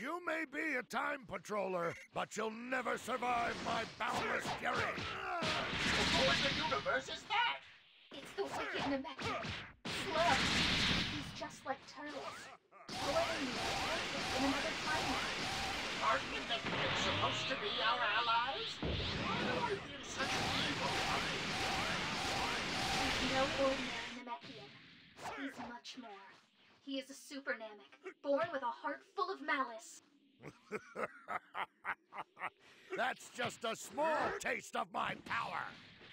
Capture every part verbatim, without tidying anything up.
You may be a time patroller, but you'll never survive my boundless fury! Who in the universe is that? It's the wicked Namekian. Slug. He's just like turtles. However, in another timeline. Aren't the Namekians supposed to be our allies? Why are you in such evil? He's no ordinary Namekian. He's much more. He is a super Namek, born with a heart full of malice. That's just a small taste of my power!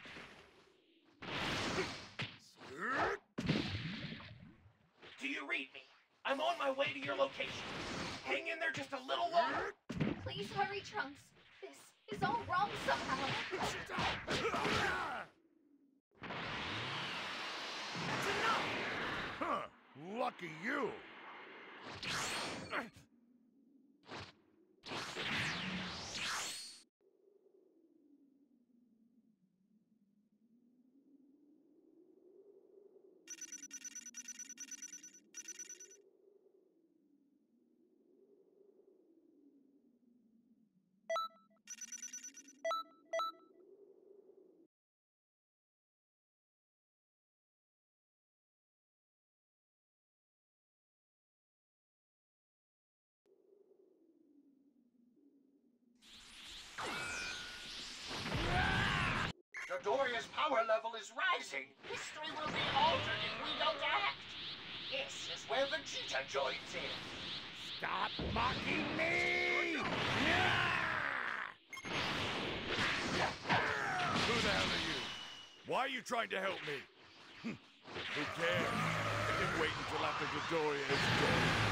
Do you read me? I'm on my way to your location. Hang in there just a little longer. Please hurry, Trunks. This is all wrong somehow. That's enough! Huh, lucky you! Dodoria's power level is rising. History will be altered if we don't act. This is where Vegeta joins in. Stop mocking me! Who the hell are you? Why are you trying to help me? Who cares? I can wait until after Dodoria is dead.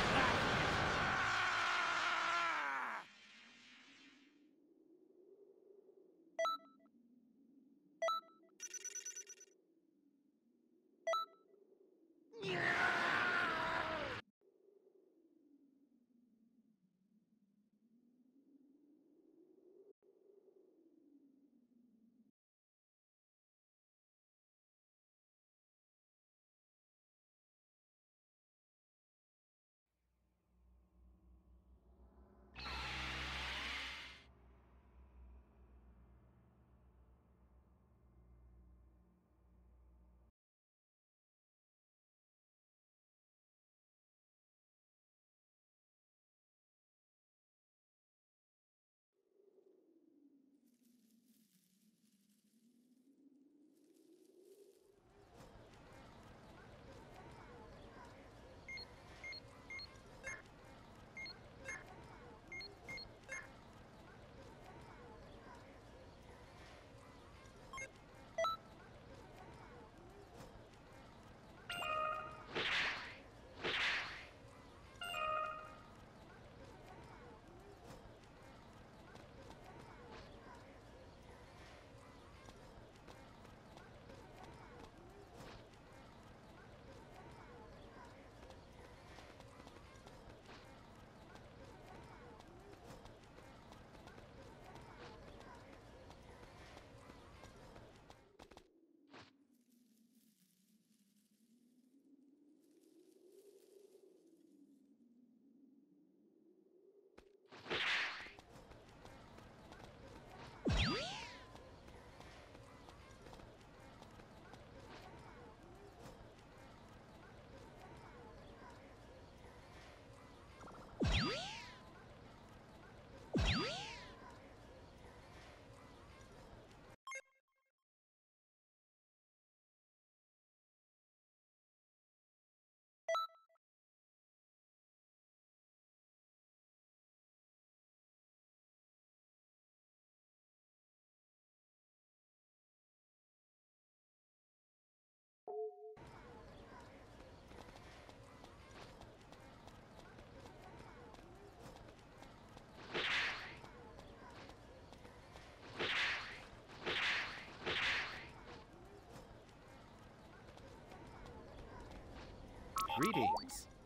Greetings.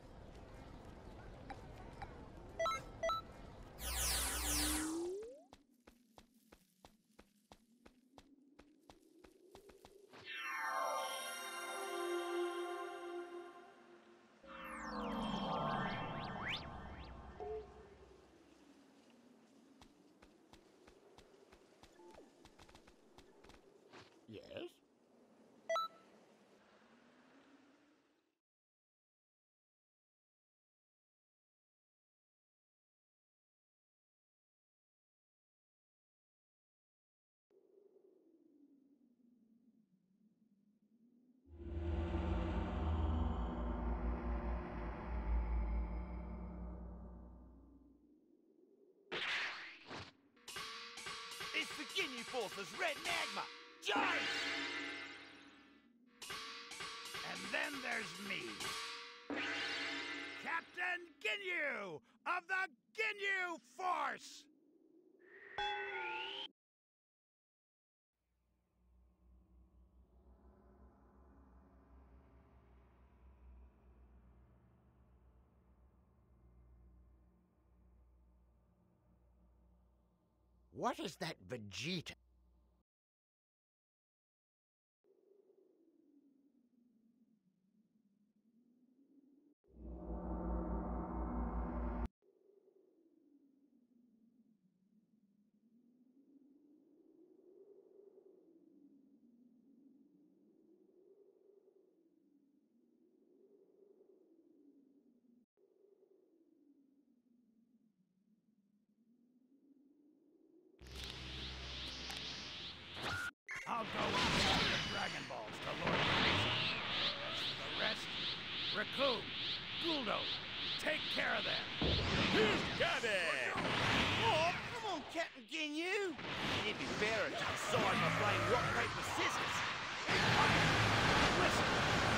Yes? It's the Ginyu Force's Red Magma! Giant! And then there's me. Captain Ginyu of the Ginyu Force! What is that Vegeta? I'll go and get the Dragon Balls to Lord Frieza. As for the rest, Recoome, Guldo, take care of them. Who's got it? Oh, come on, Captain Ginyu. It'd be better to decide by playing rock, paper, scissors. Listen.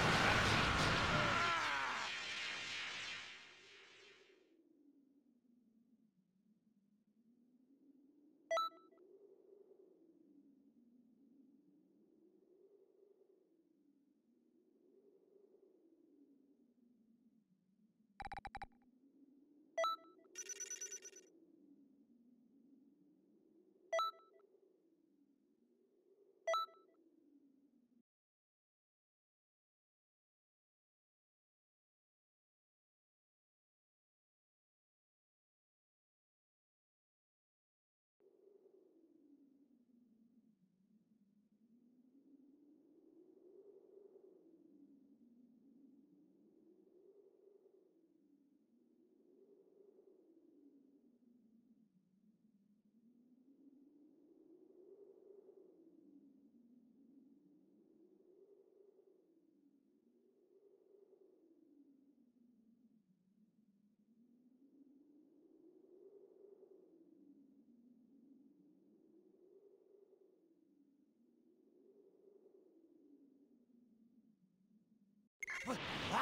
What?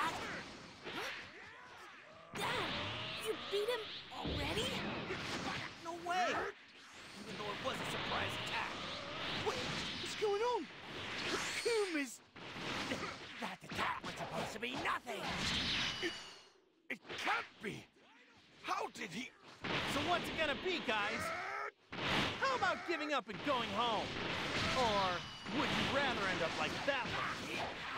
Dad, you beat him already? No way! Even though it was a surprise attack. What? What's going on? Recoome is... That attack was supposed to be nothing! It, it can't be. How did he... So what's it gonna be, guys? How about giving up and going home? Or would you rather end up like that one?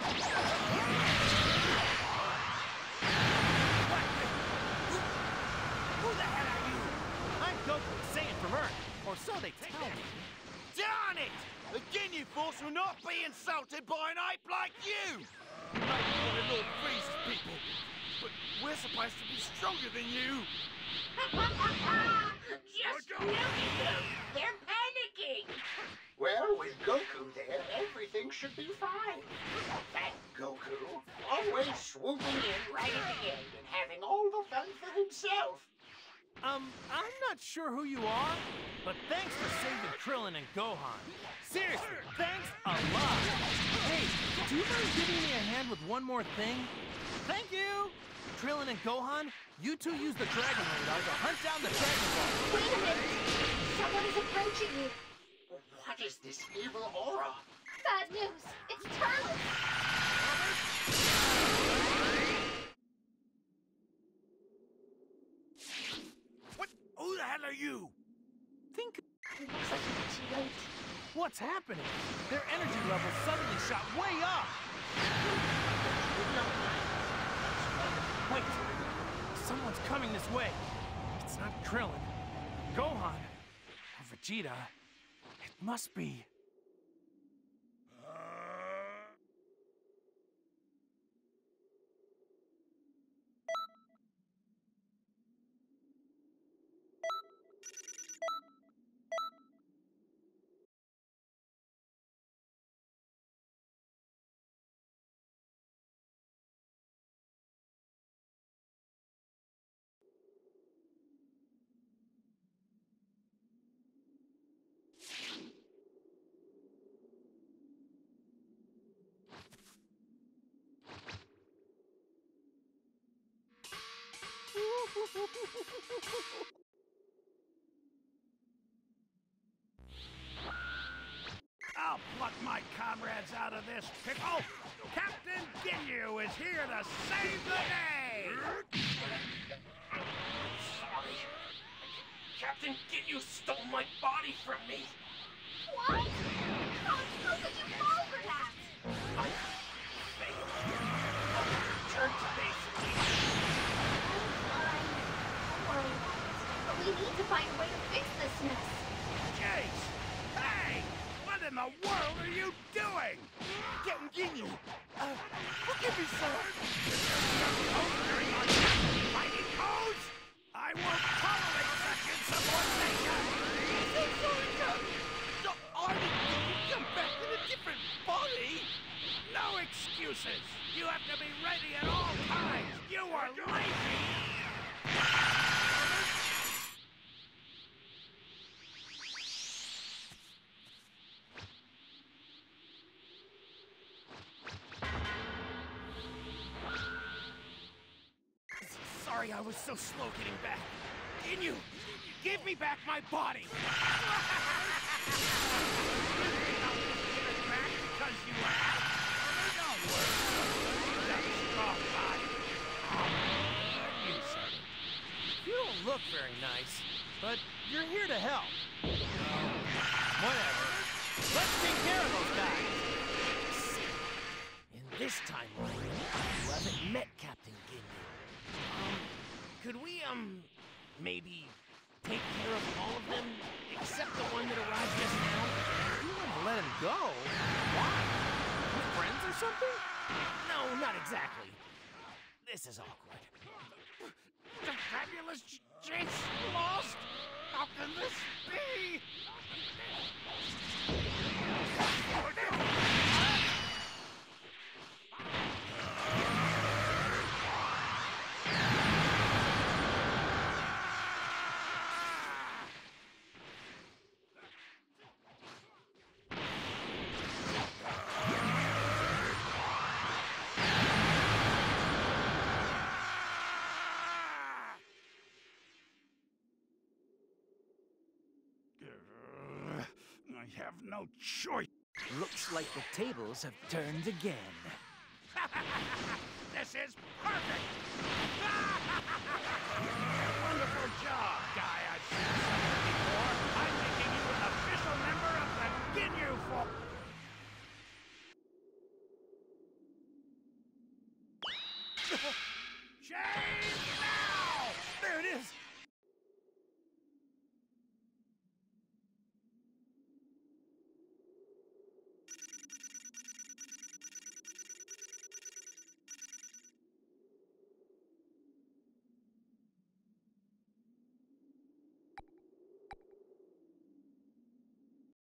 Who the hell are you? I'm Goku, Saiyan from Earth, or so they tell me. Darn it! The Ginyu Force will not be insulted by an ape like you! You might be one of Lord Frieza's people, but we're supposed to be stronger than you! Just look at them! They're panicking! Well, with Goku there, everything should be fine. That Goku, always swooping in right at the end and having all the fun for himself. Um, I'm not sure who you are, but thanks for saving Krillin and Gohan. Seriously, thanks a lot. Hey, do you mind giving me a hand with one more thing? Thank you! Krillin and Gohan, you two use the Dragon Radar to hunt down the Dragon Ball. Wait a minute! Someone is approaching you. What is this evil aura? Bad news! It's Turles! What? Who the hell are you? Think, It looks like it's too late. what's happening? Their energy levels suddenly shot way up. Wait, someone's coming this way. It's not Krillin, Gohan, or Vegeta. It must be... I'll pluck my comrades out of this pickle. Captain Ginyu is here to save the day! Sorry. Captain Ginyu stole my body from me. What? How, how could you fall for that? I failed. I'll return to base Fine. Don't worry about it. But we need to find a way to fix this mess. Jace! Hey! What in the world are you doing? Captain Ginyu! Uh, forgive me, sir! Postering on Captain Fighting Codes? I won't tolerate such insubordination! So sorry, Captain! No, I didn't think you'd come back in a different body! No excuses! You have to be ready at all times! You are lazy! Sorry I was so slow getting back. Ginyu, give me back my body! Give it back because you have. Don't worry. That strong body. You said it. You don't look very nice, but you're here to help. Whatever. Let's take care of those guys. In this timeline, you haven't met Captain Ginyu. Um, could we, um, maybe take care of all of them, except the one that arrived just now? You want to let him go? Why? You friends or something? No, not exactly. This is awkward. The fabulous J- Jace lost? How can this be? I have no choice. Looks like the tables have turned again. This is perfect! Wonderful job, guy I've seen somewhere before. I'm making you an official member of the Ginyu Force. Change